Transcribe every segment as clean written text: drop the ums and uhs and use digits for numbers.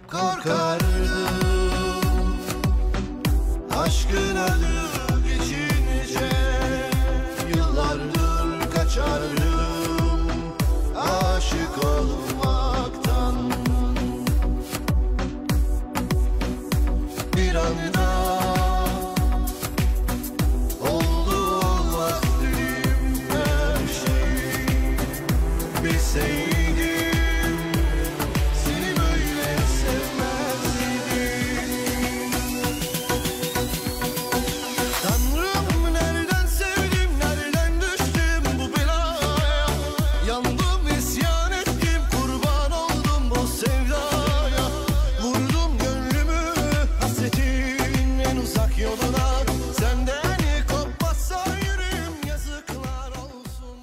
korkardım. Aşkın adı geçince yıllardır kaçardım aşık olmaktan. Bir anda oldu olmaz dedim her şey. Bilseydim seni böyle sevmezdim. Tanrım nereden sevdim, nereden düştüm bu belaya. Yandım, isyan ettim, kurban oldum bu sevdaya. Vurdum gönlümü hasretin en uzak yoluna. Senden kopmazsa yüreğim yazıklar olsun.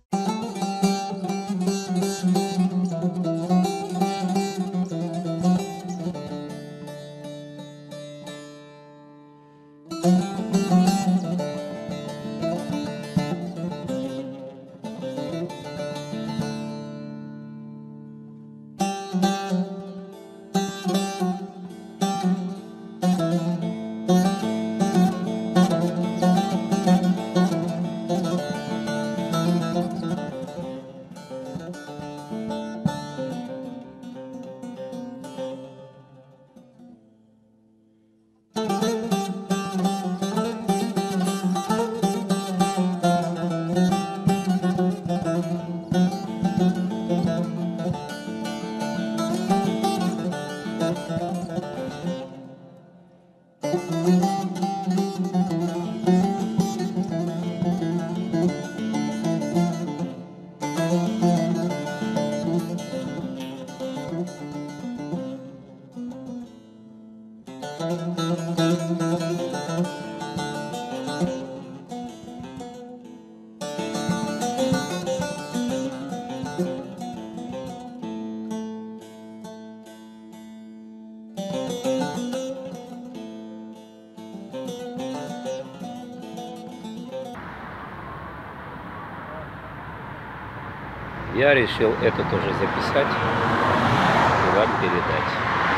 Я решил это тоже записать и вам передать.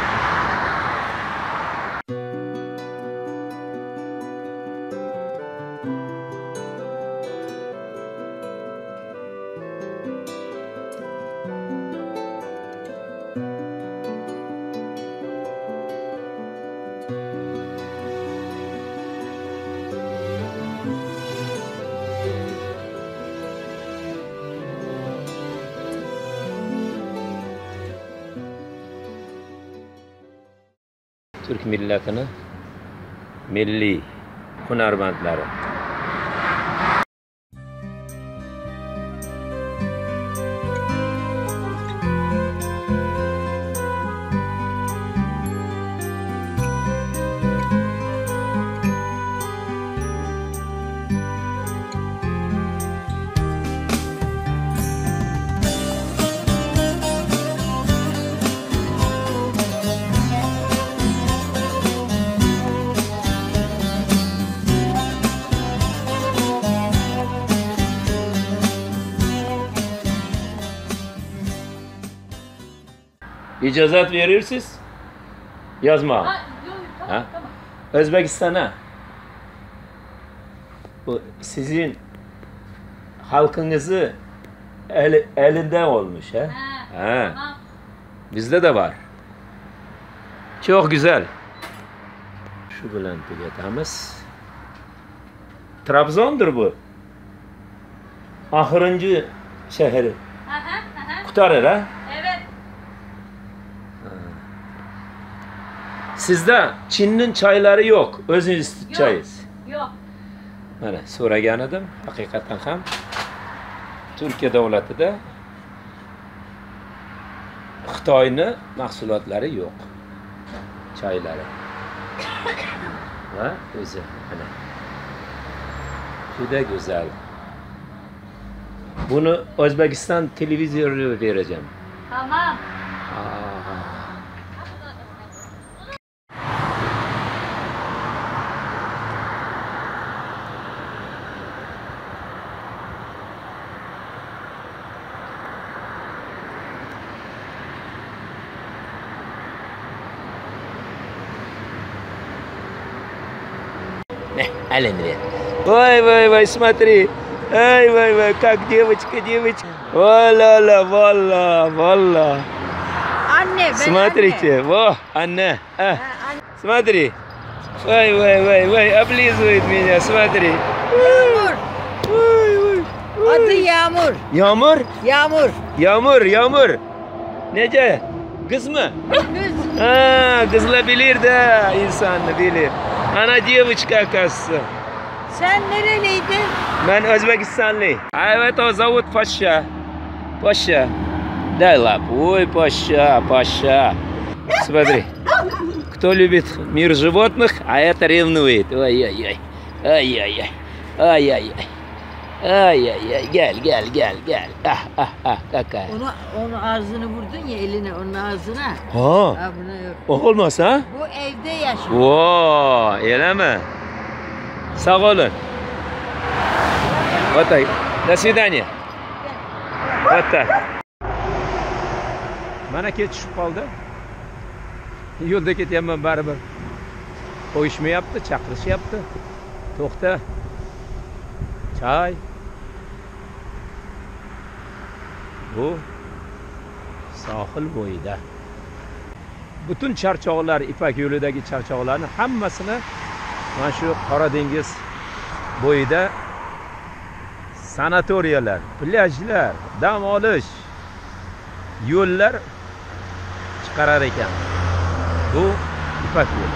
Türk milletinin milli hunarmandları. İcazat verirsiniz, yazma. Yok, tamam, tamam. Özbekistan'a, bu sizin halkınızı elinde olmuş. He? Tamam. Bizde de var. Çok güzel. Şu bilen tugatamiz. Trabzon'dur bu. Ahırıncı şehri. Kurtarır ha? Evet. Sizde Çin'in çayları yok. Özünüz çayız. Yok. Mana so'ragan edim. Haqiqatan ham Turkiya davlatida Xitoyning mahsulotlari yo'q. Chaylari. Va o'zi mana juda go'zal. Buni O'zbekiston televizyonida vereceğim. Tamam. Алене. Ой, смотри. Ой, как девочка. Валла. Anne, ben Смотрите, anne. во, Анна. Anne. Смотри. Ой, облизывает меня, смотри. Yağmur. Ой. Adı Yağmur. Yağmur? Yağmur. Nece? Kız mı? Kız. Ha, kızla bilir de insanı bilir. Ana девочка оказывается. Sen nereliydin? Ben Özbekistanlı. Evet, o зовут Паша. Дай лапу. Ой, Паша. Смотри. Кто любит мир животных, а это ревнует. Ой. Ай. Gel. Какая. Onu ağzını vurdun ya eline onun ağzına. Ha. Ha bunu yok. O olmaz ha? Bu evde yaşıyor. Oo, öyle mi? Sağ olun. Вот так. До свидания. Вот так. Mana ketishib qoldi. Yo'lda ketyapman baribir. Qo'yishmayapti, chaqirishyapti. To'xta. Çay. Bu sohil bo'yida. Butun charchoqlar, Ipak yo'lidagi charchoqlarni hammasini mana shu Qora dengiz bo'yida sanatoriyalar, plyajlar, dam olish yo'llar chiqarar ekan. Bu Ipak yo'li.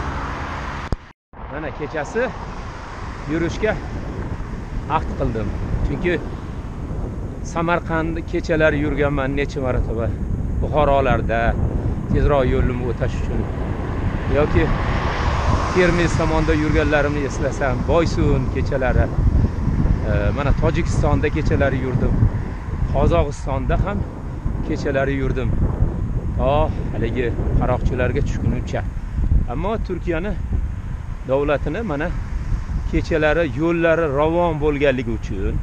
Mana kechasi yurishga ahd qildim. Chunki Samarqand kechalari yurganman necha marotaba. Buxorolarda tezroq yo'limni o'tash uchun yoki Termiz tomonda yurganlarimni eslasam, Boysun kechalari, mana Tojikistonda kechalari yurdim. Qozog'istonda ham kechalari yurdim. Haligi qaroqchilarga tushgunimcha. Ammo Turkiyani davlatini mana kechalari yo'llari ravon bo'lganligi uchun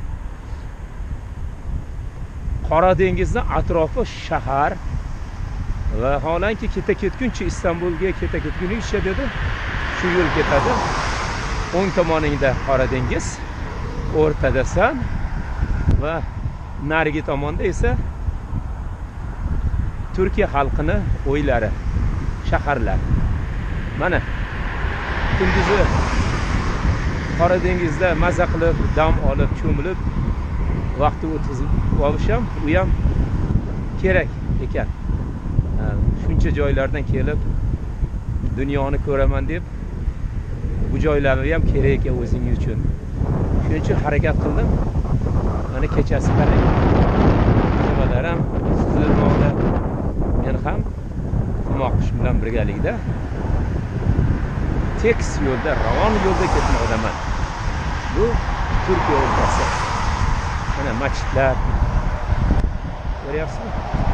Qora dengizning atrofi shahar va holanki ketguncha Istanbulga ketguncha dedi, shu yo'l ketadi. O'ng tomoningda Qora dengiz, o'rtada san va narigi tomonda esa Turkiya xalqini o'ylari, shaharlar. Mana kunduzi Qora dengizda maza qilib, dam olib, cho'milib vaqtni o'tkazib olisham, u ham kerak ekan. Shuncha joylardan kelib dunyoni ko'raman deb bu joylarni ham kerak ekan o'zingiz uchun. Shuning uchun harakat qildim. Mana kechasi qarang. Nimalar ham sizlarga men ham qilmoqchish bilan birgalikda tekis yo'lda, ravon yo'lda ketmoqdaman. Bu Turkiya o'lkasi. Mana masjidlar. Ko'ryapsizmi?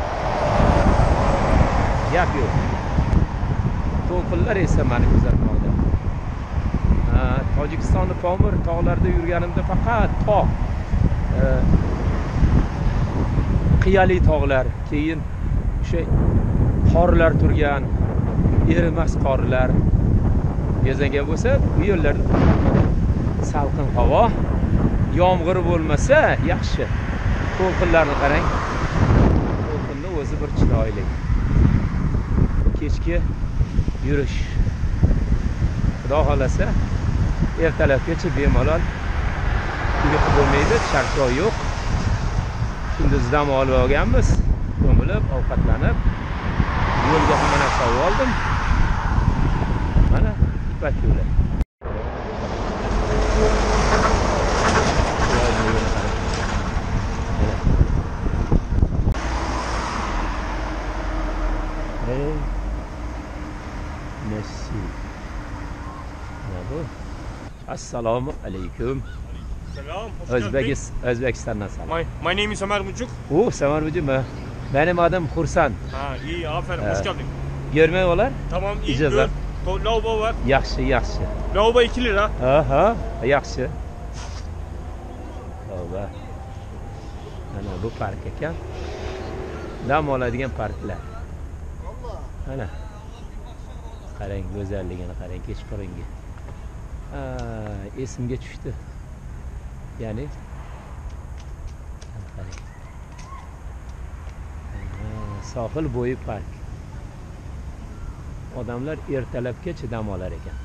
Gap yo'q. To'lqinlar esa meni kuzatmoqda. Tojikistonning Pomir tog'larida yurganimda faqat tog', qiyali tog'lar, keyin o'sha qorlar turgan, erimas qorlar gezagan bo'lsa, bu yo'llarda salqin havo, yomg'ir bo'lmasa yaxshi. To'lqinlarni qarang. To'lqinning o'zi bir chiroyli. Kechki yurish. Xudo xolasa ertalabgacha bemalol uyqu bo'lmaydi, charchoq yo'q. Kunduz dam olib olganmiz, ko'milib, ovqatlanib, yo'lga hamma narsa oldim. Mana Ipak yo'li. Assalomu alaykum. Selam, hoş Özbekistan'dan selam. My name is Ömer Mucuk. Samar Mucuk mu? Benim adım Hursan. İyi, aferin, hoş geldin. Görme olar? Tamam, iyi. İcazat. Lavabo var. Yaxşı. Lavabo 2 lira. Aha, yaxşı. Lavabo. Ana bu park ekan. Dam oladigan parklar. Ana. Qarang, go'zalligini qarang, kechqurungi. Esimga tushdi. Ya'ni sohil bo'yi park. Odamlar ertalabgacha dam olar ekan.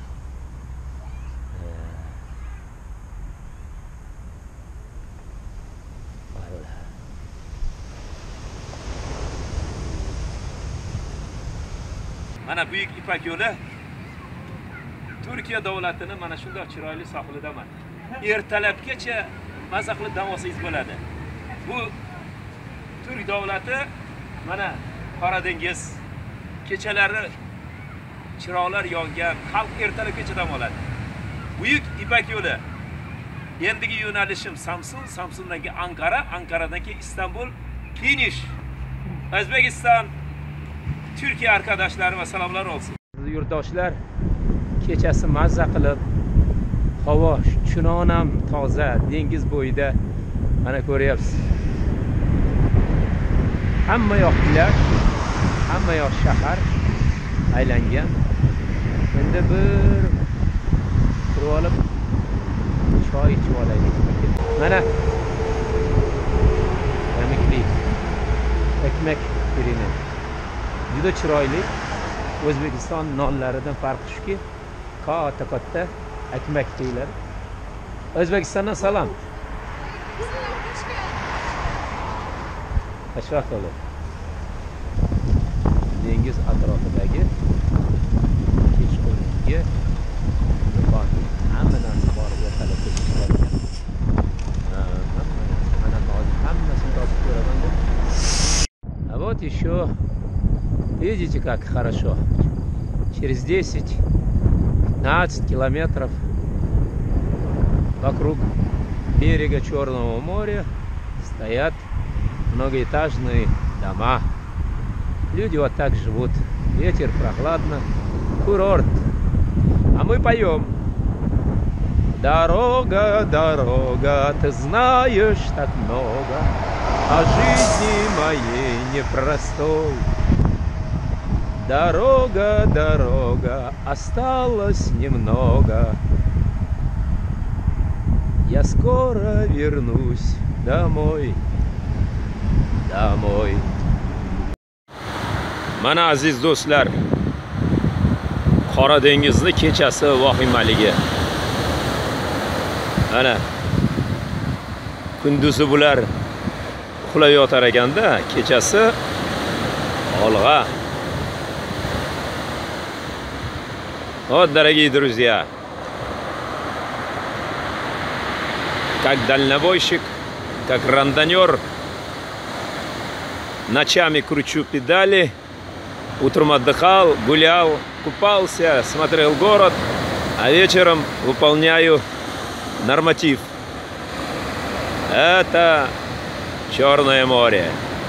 Mana Buyuk Ipak yo'li Turkiya davlatining mana shunday chiroyli sohilidaman. Ertalabgacha maza qilib dam olsangiz bo'ladi. Bu Turk davlati mana Qora dengiz kechalari chiroqlar yongan, xalq ertalabgacha dam oladi. Buyuk Ipak yo'li. Endigi yo'nalishim Samsun, Samsundan Ankara, Ankara'dan Istanbul, finish. O'zbekiston, Türkiye arkadaşlarıma selamlar olsun. Yurtdoshlar, kechasi mazza qilib, havo chunonam toza, dengiz bo'yida mana ko'ryapsiz. Hamma yoq plaj, hamma yoq shahar aylangan. Endi bir turib olib choy ichib olaylik. Mana ekmek birini. Juda chiroyli. O'zbekiston nonlaridan farqi shuki, katta ekmek deyiladi. O'zbekistondan salom. Ashroq bo'lib. Dengiz atrofidagi kechqurungi do'kon. Hamma narsa bor ertalab kechqurun. Mana hozir hammasini topib ko'raman. А вот еще, видите, как хорошо. Через 10-15 километров вокруг берега Черного моря стоят многоэтажные дома. Люди вот так живут. Ветер прохладно. Курорт. А мы поем. Дорога, дорога, ты знаешь так много о жизни моей непростой. Дорога, дорога, осталось немного. Я скоро вернусь домой, домой. Mana aziz do'stlar, Qora dengizni kechasi vahimaligi. Mana kunduzi bular uxlayotar ekanda, kechasi olg'a. Вот, дорогие друзья, как дальнобойщик, как рандонер, ночами кручу педали, утром отдыхал, гулял, купался, смотрел город, а вечером выполняю норматив. Это Черное море.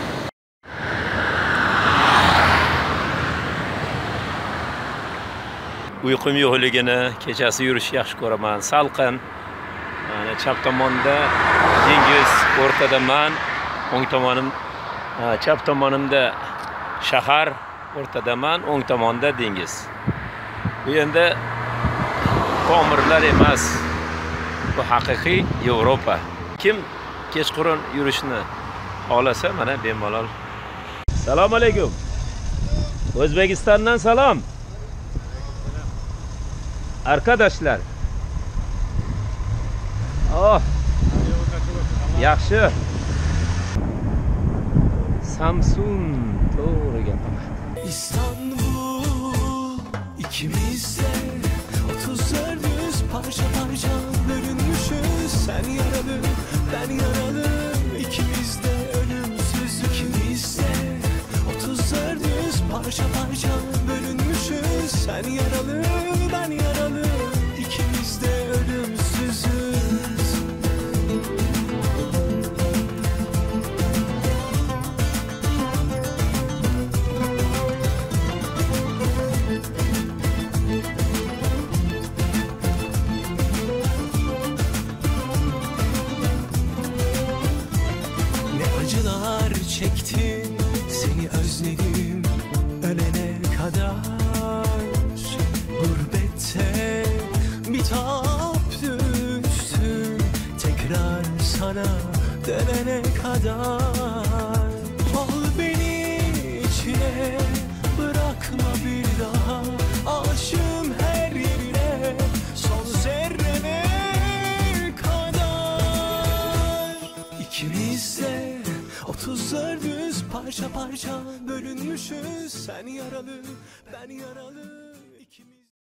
Uyqum yo'qligini, kechasi yurish yaxshi ko'raman. Salqin. Mana chap tomonda dengiz, o'rtadaman, o'ng tomonim, chap tomonimda shahar, o'rtadaman, o'ng tomonda dengiz. Bu endi tomirlar emas. Bu haqiqiy Yevropa. Kim kechqurun yurishni xohlasa, mana bemalol. Assalomu alaykum. O'zbekistondan salom. Arkadaşlar. Oh. Yaxshi. Samsun to'g'ri gapaman. İstanbul ikimizde 30-40 parça parça bölünmüşüz. Sen yaralı, ben yaralı, ikimiz de ölümsüz. İkimiz de 30-40 parça parça bölünmüşüz. Sen yaralı, ben yaralı, ikimiz de ölümsüzüz. Acılar çektim, seni özledim ölene kadar. Gurbette bir tanem dönene kadar. Al beni içine, bırakma bir daha. Aşığım her yerine, son zerrene kadar. İkimiz de 34'üz, parça parça bölünmüşüz. Sen yaralı, ben yaralı, ikimiz.